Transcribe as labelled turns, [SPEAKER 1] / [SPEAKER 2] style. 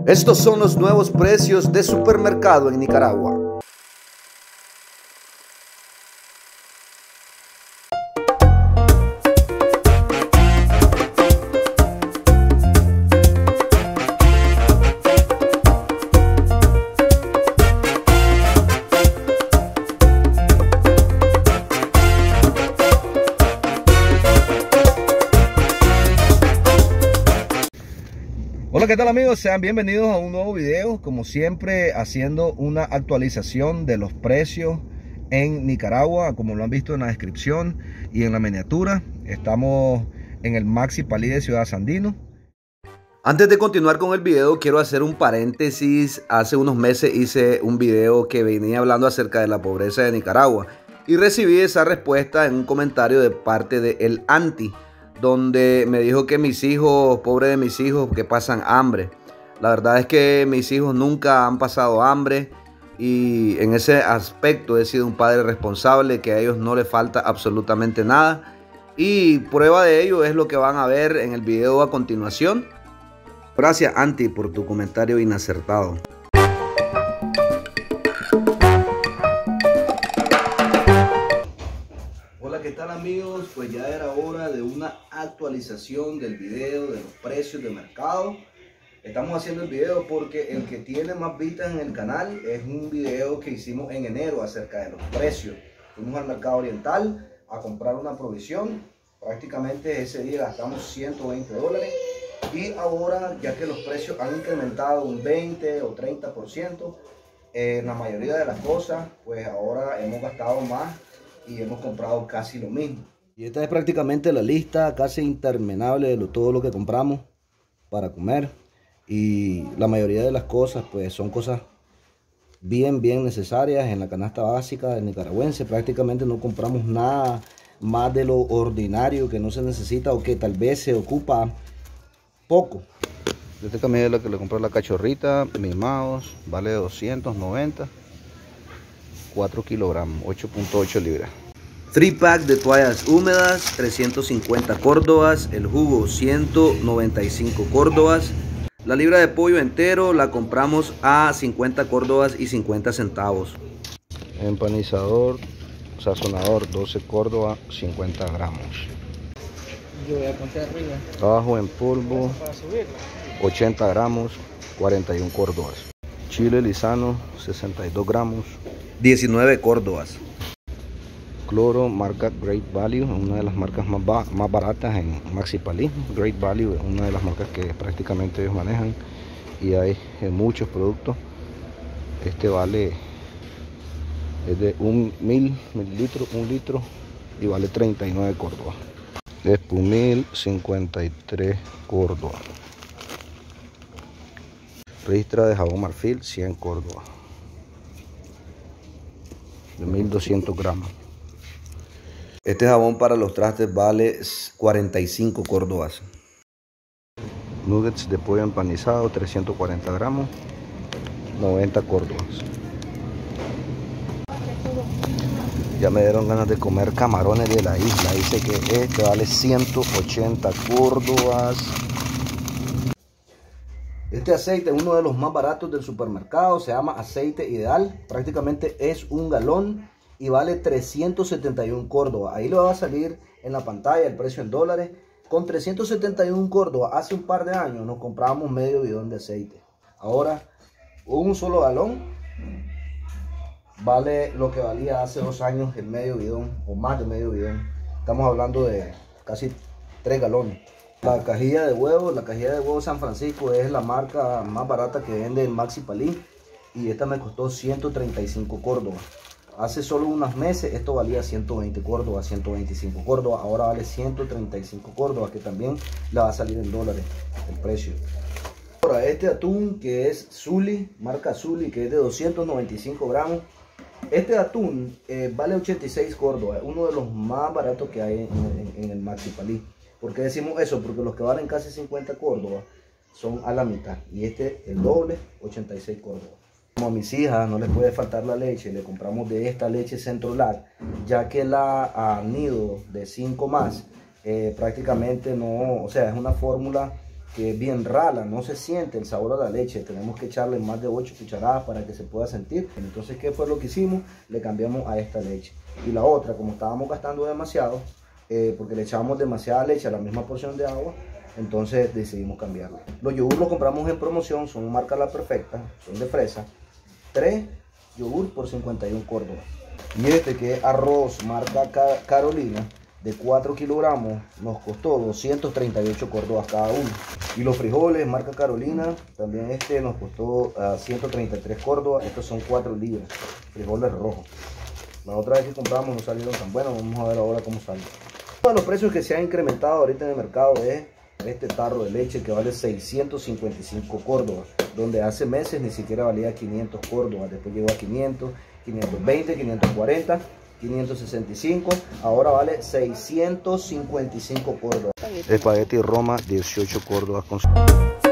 [SPEAKER 1] Estos son los nuevos precios de supermercado en Nicaragua. Hola, ¿qué tal amigos? Sean bienvenidos a un nuevo video, como siempre haciendo una actualización de los precios en Nicaragua, como lo han visto en la descripción y en la miniatura. Estamos en el Maxi Palí de Ciudad Sandino. Antes de continuar con el video, quiero hacer un paréntesis. Hace unos meses hice un video que venía hablando acerca de la pobreza de Nicaragua y recibí esa respuesta en un comentario de parte de El Anti, donde me dijo que mis hijos, pobre de mis hijos, que pasan hambre. La verdad es que mis hijos nunca han pasado hambre y en ese aspecto he sido un padre responsable, que a ellos no les falta absolutamente nada. Y prueba de ello es lo que van a ver en el video a continuación. Gracias, Anti, por tu comentario inacertado. Hola, ¿qué tal amigos? Pues ya era hora de una actualización del video de los precios de mercado. Estamos haciendo el video porque el que tiene más vistas en el canal es un video que hicimos en enero acerca de los precios. Fuimos al mercado oriental a comprar una provisión. Prácticamente ese día gastamos $120. Y ahora, ya que los precios han incrementado un 20 o 30%, en la mayoría de las cosas, pues ahora hemos gastado más y hemos comprado casi lo mismo. Y esta es prácticamente la lista casi interminable de todo lo que compramos para comer. Y la mayoría de las cosas pues son cosas bien necesarias en la canasta básica del nicaragüense. Prácticamente no compramos nada más de lo ordinario que no se necesita o que tal vez se ocupa poco. Esta camisa es la que le compré a la cachorrita, mimados, vale 290. 4 kilogramos, 8.8 libras. 3 pack de toallas húmedas, 350 córdobas. El jugo, 195 córdobas. La libra de pollo entero la compramos a 50 córdobas y 50 centavos. Empanizador, sazonador, 12 córdobas, 50 gramos.
[SPEAKER 2] Yo voy a contar arriba.
[SPEAKER 1] Abajo en polvo, 80 gramos, 41 córdobas. Chile lisano, 62 gramos, 19 córdobas. Cloro, marca Great Value, una de las marcas más baratas en Maxi Palí. Great Value es una de las marcas que prácticamente ellos manejan y hay en muchos productos. Este vale, es de 1000 mililitros, 1 litro, y vale 39 córdobas. Espumil, 53 córdobas. Ristra de jabón marfil, 100 córdobas, de 1200 gramos. Este jabón para los trastes vale 45 córdobas. Nuggets de pollo empanizado, 340 gramos, 90 córdobas. Ya me dieron ganas de comer camarones de la isla. Dice que este vale 180 córdobas. Este aceite es uno de los más baratos del supermercado, se llama aceite ideal, prácticamente es un galón y vale 371 córdobas. Ahí le va a salir en la pantalla el precio en dólares. Con 371 córdobas hace un par de años nos comprábamos medio bidón de aceite. Ahora un solo galón vale lo que valía hace 2 años el medio bidón o más de medio bidón. Estamos hablando de casi 3 galones. La cajilla de huevos San Francisco es la marca más barata que vende el Maxi Palí y esta me costó 135 córdobas. Hace solo unos meses esto valía 120 córdobas, 125 córdobas, ahora vale 135 córdobas, que también le va a salir en dólares el precio. Ahora este atún que es Zully, marca Zully, que es de 295 gramos. Este atún vale 86 córdobas, es uno de los más baratos que hay en el Maxi Palí. ¿Por qué decimos eso? Porque los que valen casi 50 córdobas son a la mitad. Y este, el doble, 86 córdobas. Como a mis hijas no les puede faltar la leche, le compramos de esta leche Centrolac, ya que la nido de 5 más prácticamente no, o sea, es una fórmula que es bien rala, no se siente el sabor a la leche. Tenemos que echarle más de 8 cucharadas para que se pueda sentir. Entonces, ¿qué fue lo que hicimos? Le cambiamos a esta leche. Y la otra, como estábamos gastando demasiado, porque le echábamos demasiada leche a la misma porción de agua, entonces decidimos cambiarla. Los yogur los compramos en promoción, son marca La Perfecta, son de fresa. 3 yogur por 51 córdobas. Y este, que es arroz marca Carolina, de 4 kilogramos, nos costó 238 córdobas cada uno. Y los frijoles marca Carolina, también este nos costó 133 córdobas. Estos son 4 libras, frijoles rojos. La otra vez que compramos no salieron tan buenos, vamos a ver ahora cómo salen. Uno de los precios que se han incrementado ahorita en el mercado es este tarro de leche, que vale 655 córdobas, donde hace meses ni siquiera valía 500 córdobas, después llegó a 500, 520, 540, 565, ahora vale 655 córdobas. Espagueti Roma, 18 córdobas con